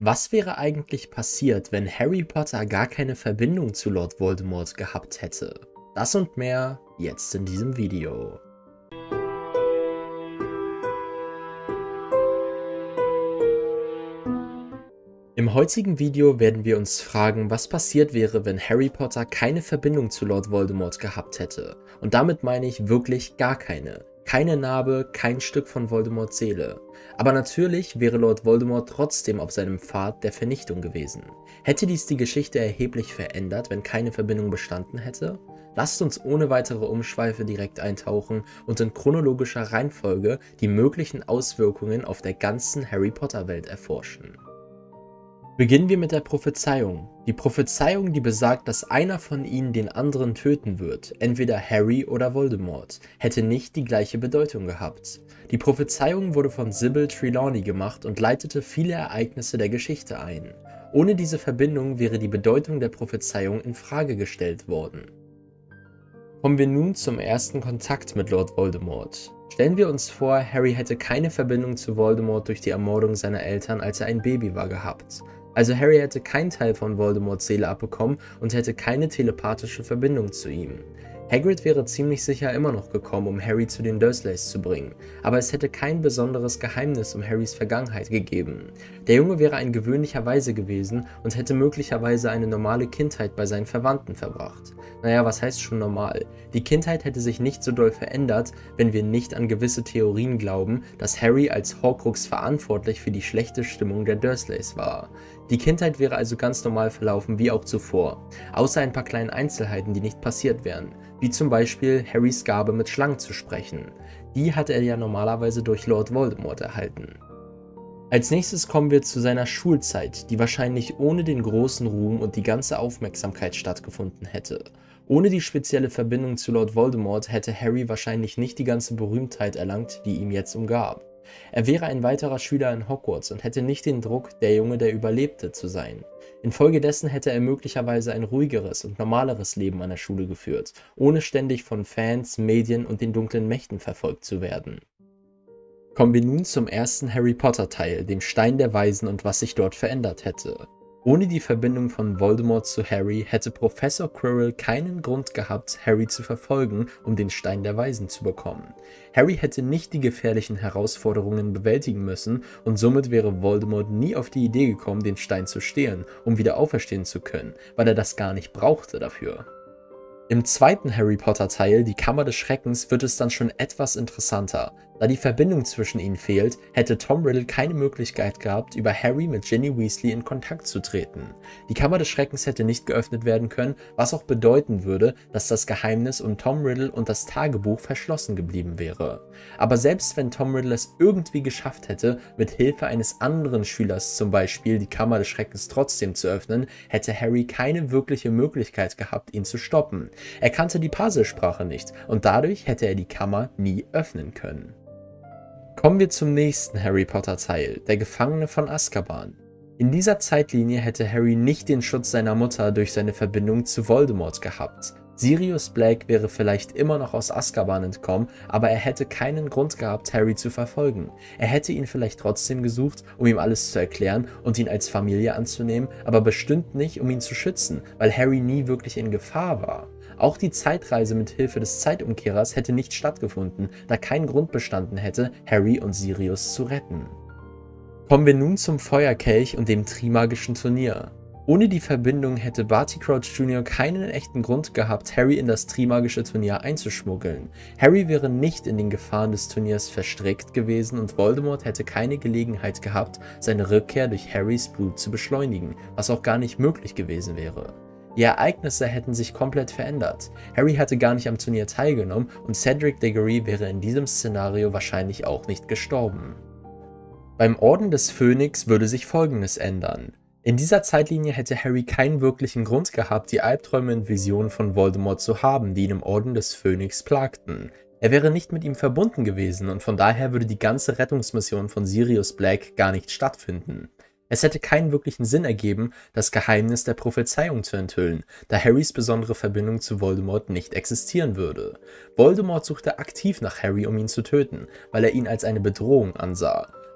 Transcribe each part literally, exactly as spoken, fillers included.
Was wäre eigentlich passiert, wenn Harry Potter gar keine Verbindung zu Lord Voldemort gehabt hätte? Das und mehr jetzt in diesem Video. Im heutigen Video werden wir uns fragen, was passiert wäre, wenn Harry Potter keine Verbindung zu Lord Voldemort gehabt hätte. Und damit meine ich wirklich gar keine. Keine Narbe, kein Stück von Voldemorts Seele. Aber natürlich wäre Lord Voldemort trotzdem auf seinem Pfad der Vernichtung gewesen. Hätte dies die Geschichte erheblich verändert, wenn keine Verbindung bestanden hätte? Lasst uns ohne weitere Umschweife direkt eintauchen und in chronologischer Reihenfolge die möglichen Auswirkungen auf der ganzen Harry Potter Welt erforschen. Beginnen wir mit der Prophezeiung. Die Prophezeiung, die besagt, dass einer von ihnen den anderen töten wird, entweder Harry oder Voldemort, hätte nicht die gleiche Bedeutung gehabt. Die Prophezeiung wurde von Sybil Trelawney gemacht und leitete viele Ereignisse der Geschichte ein. Ohne diese Verbindung wäre die Bedeutung der Prophezeiung in Frage gestellt worden. Kommen wir nun zum ersten Kontakt mit Lord Voldemort. Stellen wir uns vor, Harry hätte keine Verbindung zu Voldemort durch die Ermordung seiner Eltern, als er ein Baby war, gehabt. Also Harry hätte keinen Teil von Voldemorts Seele abbekommen und hätte keine telepathische Verbindung zu ihm. Hagrid wäre ziemlich sicher immer noch gekommen, um Harry zu den Dursleys zu bringen, aber es hätte kein besonderes Geheimnis um Harrys Vergangenheit gegeben. Der Junge wäre ein gewöhnlicher Waise gewesen und hätte möglicherweise eine normale Kindheit bei seinen Verwandten verbracht. Naja, was heißt schon normal? Die Kindheit hätte sich nicht so doll verändert, wenn wir nicht an gewisse Theorien glauben, dass Harry als Horcrux verantwortlich für die schlechte Stimmung der Dursleys war. Die Kindheit wäre also ganz normal verlaufen wie auch zuvor, außer ein paar kleinen Einzelheiten, die nicht passiert wären, wie zum Beispiel Harrys Gabe mit Schlangen zu sprechen. Die hatte er ja normalerweise durch Lord Voldemort erhalten. Als nächstes kommen wir zu seiner Schulzeit, die wahrscheinlich ohne den großen Ruhm und die ganze Aufmerksamkeit stattgefunden hätte. Ohne die spezielle Verbindung zu Lord Voldemort hätte Harry wahrscheinlich nicht die ganze Berühmtheit erlangt, die ihm jetzt umgab. Er wäre ein weiterer Schüler in Hogwarts und hätte nicht den Druck, der Junge, der überlebte, zu sein. Infolgedessen hätte er möglicherweise ein ruhigeres und normaleres Leben an der Schule geführt, ohne ständig von Fans, Medien und den dunklen Mächten verfolgt zu werden. Kommen wir nun zum ersten Harry Potter Teil, dem Stein der Weisen und was sich dort verändert hätte. Ohne die Verbindung von Voldemort zu Harry hätte Professor Quirrell keinen Grund gehabt, Harry zu verfolgen, um den Stein der Weisen zu bekommen. Harry hätte nicht die gefährlichen Herausforderungen bewältigen müssen und somit wäre Voldemort nie auf die Idee gekommen, den Stein zu stehlen, um wieder auferstehen zu können, weil er das gar nicht brauchte dafür. Im zweiten Harry Potter Teil, die Kammer des Schreckens, wird es dann schon etwas interessanter. Da die Verbindung zwischen ihnen fehlt, hätte Tom Riddle keine Möglichkeit gehabt, über Harry mit Ginny Weasley in Kontakt zu treten. Die Kammer des Schreckens hätte nicht geöffnet werden können, was auch bedeuten würde, dass das Geheimnis um Tom Riddle und das Tagebuch verschlossen geblieben wäre. Aber selbst wenn Tom Riddle es irgendwie geschafft hätte, mit Hilfe eines anderen Schülers zum Beispiel die Kammer des Schreckens trotzdem zu öffnen, hätte Harry keine wirkliche Möglichkeit gehabt, ihn zu stoppen. Er kannte die Parselsprache nicht und dadurch hätte er die Kammer nie öffnen können. Kommen wir zum nächsten Harry Potter Teil, der Gefangene von Azkaban. In dieser Zeitlinie hätte Harry nicht den Schutz seiner Mutter durch seine Verbindung zu Voldemort gehabt. Sirius Black wäre vielleicht immer noch aus Azkaban entkommen, aber er hätte keinen Grund gehabt, Harry zu verfolgen. Er hätte ihn vielleicht trotzdem gesucht, um ihm alles zu erklären und ihn als Familie anzunehmen, aber bestimmt nicht, um ihn zu schützen, weil Harry nie wirklich in Gefahr war. Auch die Zeitreise mit Hilfe des Zeitumkehrers hätte nicht stattgefunden, da kein Grund bestanden hätte, Harry und Sirius zu retten. Kommen wir nun zum Feuerkelch und dem Trimagischen Turnier. Ohne die Verbindung hätte Barty Crouch Junior keinen echten Grund gehabt, Harry in das Trimagische Turnier einzuschmuggeln. Harry wäre nicht in den Gefahren des Turniers verstrickt gewesen und Voldemort hätte keine Gelegenheit gehabt, seine Rückkehr durch Harrys Blut zu beschleunigen, was auch gar nicht möglich gewesen wäre. Die Ereignisse hätten sich komplett verändert. Harry hatte gar nicht am Turnier teilgenommen und Cedric Diggory wäre in diesem Szenario wahrscheinlich auch nicht gestorben. Beim Orden des Phönix würde sich Folgendes ändern. In dieser Zeitlinie hätte Harry keinen wirklichen Grund gehabt, die Albträume und Visionen von Voldemort zu haben, die ihn im Orden des Phönix plagten. Er wäre nicht mit ihm verbunden gewesen und von daher würde die ganze Rettungsmission von Sirius Black gar nicht stattfinden. Es hätte keinen wirklichen Sinn ergeben, das Geheimnis der Prophezeiung zu enthüllen, da Harrys besondere Verbindung zu Voldemort nicht existieren würde. Voldemort suchte aktiv nach Harry, um ihn zu töten, weil er ihn als eine Bedrohung ansah.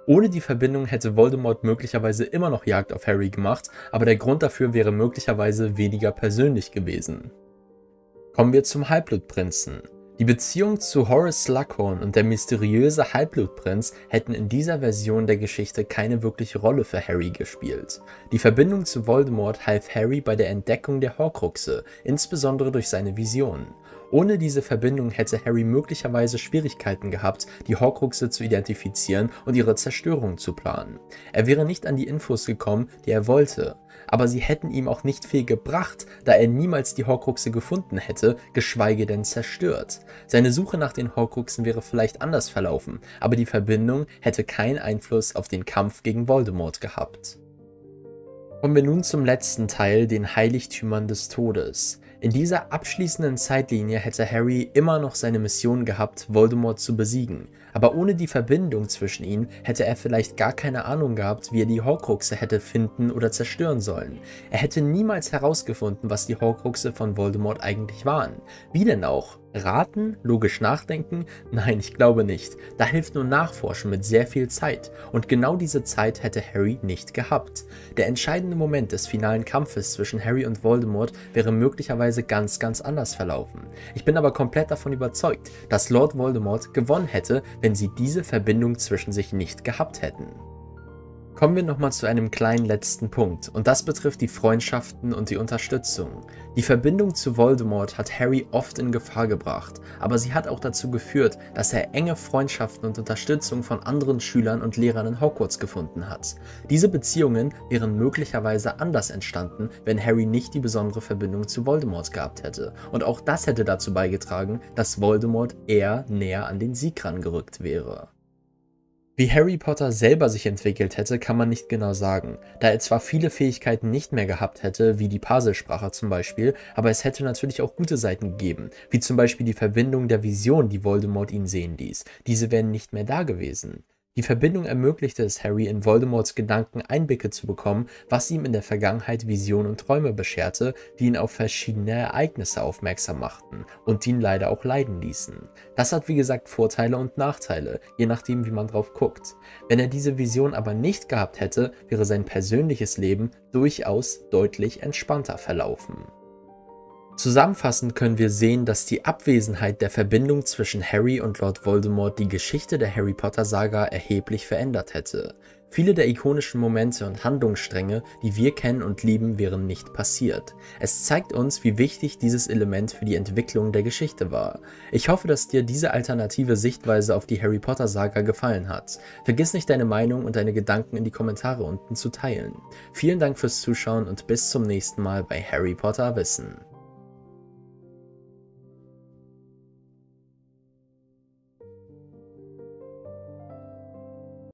Ohne die Verbindung hätte Voldemort möglicherweise immer noch Jagd auf Harry gemacht, aber der Grund dafür wäre möglicherweise weniger persönlich gewesen. Kommen wir zum Halbblutprinzen. Die Beziehung zu Horace Slughorn und der mysteriöse Halbblutprinz hätten in dieser Version der Geschichte keine wirkliche Rolle für Harry gespielt. Die Verbindung zu Voldemort half Harry bei der Entdeckung der Horcruxe, insbesondere durch seine Visionen. Ohne diese Verbindung hätte Harry möglicherweise Schwierigkeiten gehabt, die Horcruxe zu identifizieren und ihre Zerstörung zu planen. Er wäre nicht an die Infos gekommen, die er wollte. Aber sie hätten ihm auch nicht viel gebracht, da er niemals die Horcruxe gefunden hätte, geschweige denn zerstört. Seine Suche nach den Horcruxen wäre vielleicht anders verlaufen, aber die Verbindung hätte keinen Einfluss auf den Kampf gegen Voldemort gehabt. Kommen wir nun zum letzten Teil, den Heiligtümern des Todes. In dieser abschließenden Zeitlinie hätte Harry immer noch seine Mission gehabt, Voldemort zu besiegen, aber ohne die Verbindung zwischen ihnen hätte er vielleicht gar keine Ahnung gehabt, wie er die Horcruxe hätte finden oder zerstören sollen. Er hätte niemals herausgefunden, was die Horcruxe von Voldemort eigentlich waren. Wie denn auch? Raten? Logisch nachdenken? Nein, ich glaube nicht. Da hilft nur Nachforschen mit sehr viel Zeit. Und genau diese Zeit hätte Harry nicht gehabt. Der entscheidende Moment des finalen Kampfes zwischen Harry und Voldemort wäre möglicherweise ganz, ganz anders verlaufen. Ich bin aber komplett davon überzeugt, dass Lord Voldemort gewonnen hätte, wenn sie diese Verbindung zwischen sich nicht gehabt hätten. Kommen wir nochmal zu einem kleinen letzten Punkt, und das betrifft die Freundschaften und die Unterstützung. Die Verbindung zu Voldemort hat Harry oft in Gefahr gebracht, aber sie hat auch dazu geführt, dass er enge Freundschaften und Unterstützung von anderen Schülern und Lehrern in Hogwarts gefunden hat. Diese Beziehungen wären möglicherweise anders entstanden, wenn Harry nicht die besondere Verbindung zu Voldemort gehabt hätte, und auch das hätte dazu beigetragen, dass Voldemort eher näher an den Sieg rangerückt wäre. Wie Harry Potter selber sich entwickelt hätte, kann man nicht genau sagen, da er zwar viele Fähigkeiten nicht mehr gehabt hätte, wie die Parselsprache zum Beispiel, aber es hätte natürlich auch gute Seiten gegeben, wie zum Beispiel die Verbindung der Vision, die Voldemort ihn sehen ließ. Diese wären nicht mehr da gewesen. Die Verbindung ermöglichte es Harry, in Voldemorts Gedanken Einblicke zu bekommen, was ihm in der Vergangenheit Visionen und Träume bescherte, die ihn auf verschiedene Ereignisse aufmerksam machten und ihn leider auch leiden ließen. Das hat wie gesagt Vorteile und Nachteile, je nachdem wie man drauf guckt. Wenn er diese Vision aber nicht gehabt hätte, wäre sein persönliches Leben durchaus deutlich entspannter verlaufen. Zusammenfassend können wir sehen, dass die Abwesenheit der Verbindung zwischen Harry und Lord Voldemort die Geschichte der Harry Potter Saga erheblich verändert hätte. Viele der ikonischen Momente und Handlungsstränge, die wir kennen und lieben, wären nicht passiert. Es zeigt uns, wie wichtig dieses Element für die Entwicklung der Geschichte war. Ich hoffe, dass dir diese alternative Sichtweise auf die Harry Potter Saga gefallen hat. Vergiss nicht, deine Meinung und deine Gedanken in die Kommentare unten zu teilen. Vielen Dank fürs Zuschauen und bis zum nächsten Mal bei Harry Potter Wissen.